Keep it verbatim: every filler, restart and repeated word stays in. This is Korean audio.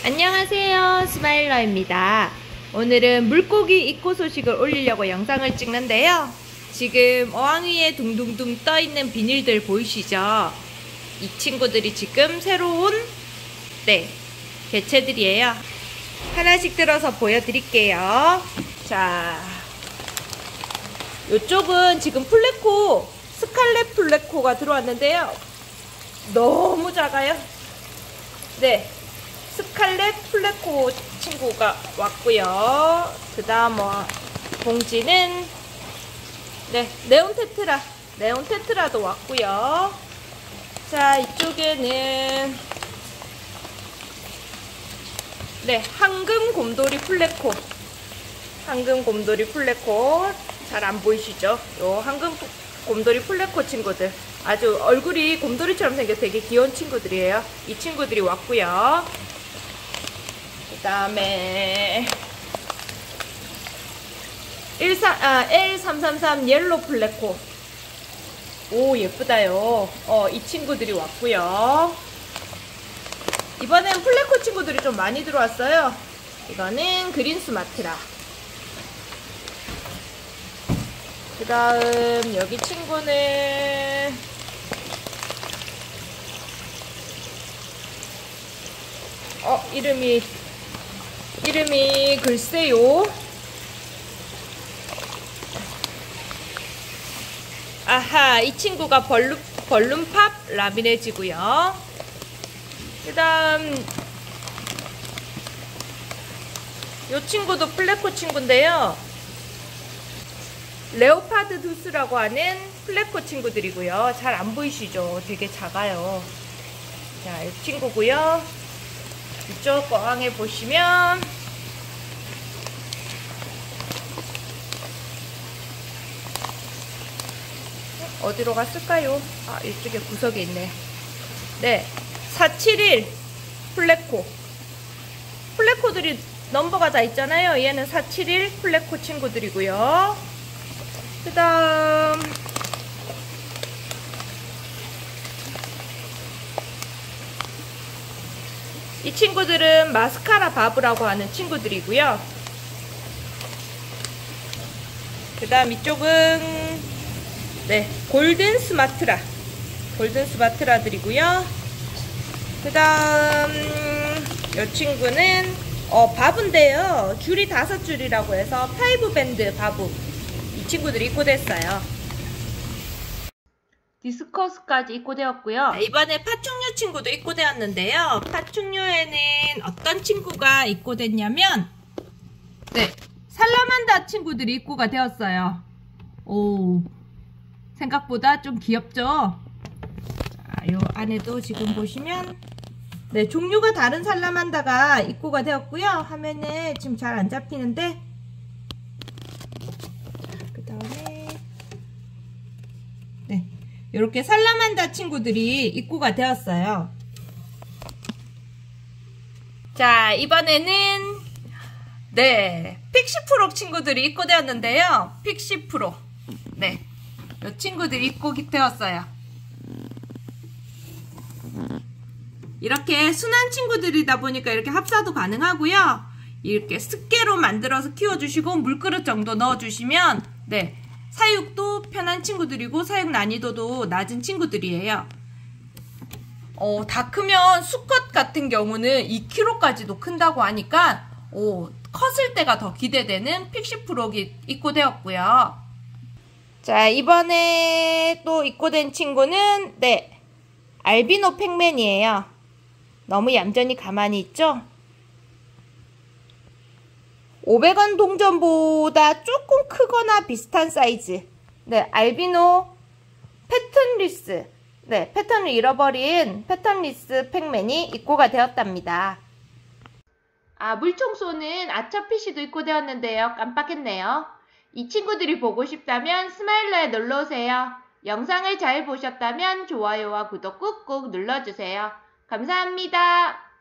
안녕하세요, 스마일러입니다. 오늘은 물고기 입고 소식을 올리려고 영상을 찍는데요. 지금 어항 위에 둥둥둥 떠있는 비닐들 보이시죠? 이 친구들이 지금 새로운 네 개체들이에요. 하나씩 들어서 보여드릴게요. 자, 이쪽은 지금 플래코, 스칼렛 플래코가 들어왔는데요. 너무 작아요. 네, 스칼렛 플래코 친구가 왔고요. 그 다음 뭐 봉지는 네 네온 테트라 네온 테트라도 왔고요. 자, 이쪽에는 네 황금 곰돌이 플래코 황금 곰돌이 플래코 잘 안 보이시죠? 요 황금 곰돌이 플래코 친구들 아주 얼굴이 곰돌이처럼 생겨 되게 귀여운 친구들이에요. 이 친구들이 왔고요. 그 다음에 엘 삼삼삼 옐로 플래코, 오 예쁘다요. 어, 이 친구들이 왔고요. 이번엔 플래코 친구들이 좀 많이 들어왔어요. 이거는 그린 수마트라. 그 다음 여기 친구는 어 이름이 이름이 글쎄요. 아하, 이 친구가 벌룬, 벌룬팝 라미네지고요. 그 다음 이 친구도 플래코 친구인데요. 레오파드 두스라고 하는 플래코 친구들이고요. 잘 안 보이시죠? 되게 작아요. 자, 이 친구고요. 이쪽 어항에 보시면 어디로 갔을까요? 아, 이쪽에 구석에 있네. 네, 사칠일 플래코. 플래코들이 넘버가 다 있잖아요. 얘는 사칠일 플래코 친구들이고요. 그 다음 이 친구들은 마스카라 바브라고 하는 친구들이고요. 그 다음 이쪽은 네 골든 스마트라 골든 스마트라들이고요. 그 다음 이 친구는 어 바브인데요. 줄이 다섯 줄이라고 해서 파이브 밴드 바브. 이 친구들이 입고됐어요. 디스커스까지 입고되었고요. 이번에 파충류 친구도 입고되었는데요. 파충류에는 어떤 친구가 입고됐냐면 네 살라만다 친구들이 입고가 되었어요. 오, 생각보다 좀 귀엽죠? 자, 요 안에도 지금 보시면 네 종류가 다른 살라만다가 입고가 되었고요. 화면에 지금 잘 안 잡히는데 그 다음에 네 이렇게 살라만다 친구들이 입고가 되었어요. 자, 이번에는 네 픽시프로 친구들이 입고되었는데요. 픽시프로 네 이 친구들이 입고되었어요. 이렇게 순한 친구들이다 보니까 이렇게 합사도 가능하고요. 이렇게 습계로 만들어서 키워주시고 물그릇 정도 넣어주시면 네 사육도 편한 친구들이고 사육 난이도도 낮은 친구들이에요. 어, 다 크면 수컷 같은 경우는 이 킬로그램까지도 큰다고 하니까 어, 컸을 때가 더 기대되는 픽시프록이 입고되었고요. 자, 이번에 또 입고된 친구는 네 알비노 팩맨이에요. 너무 얌전히 가만히 있죠? 오백 원 동전보다 조금 크거나 비슷한 사이즈. 네, 알비노 패턴리스. 네, 패턴을 잃어버린 패턴리스 팩맨이 입고가 되었답니다. 아, 물청소는 아차피쉬도 입고되었는데요. 깜빡했네요. 이 친구들이 보고 싶다면 스마일러에 놀러오세요. 영상을 잘 보셨다면 좋아요와 구독 꾹꾹 눌러주세요. 감사합니다.